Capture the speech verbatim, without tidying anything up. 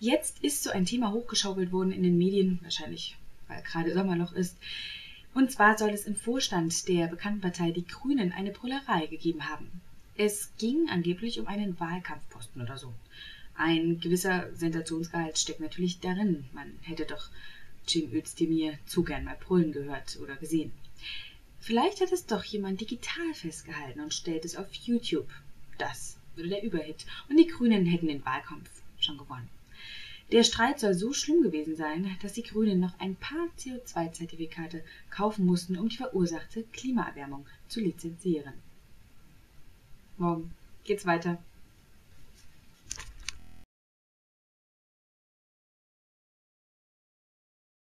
Jetzt ist so ein Thema hochgeschaukelt worden in den Medien, wahrscheinlich weil gerade Sommerloch ist. Und zwar soll es im Vorstand der bekannten Partei Die Grünen eine Brüllerei gegeben haben. Es ging angeblich um einen Wahlkampfposten oder so. Ein gewisser Sensationsgehalt steckt natürlich darin. Man hätte doch Cem Özdemir zu gern mal brüllen gehört oder gesehen. Vielleicht hat es doch jemand digital festgehalten und stellt es auf YouTube. Das würde der Überhit. Und die Grünen hätten den Wahlkampf schon gewonnen. Der Streit soll so schlimm gewesen sein, dass die Grünen noch ein paar C O zwei Zertifikate kaufen mussten, um die verursachte Klimaerwärmung zu lizenzieren. Morgen geht's weiter.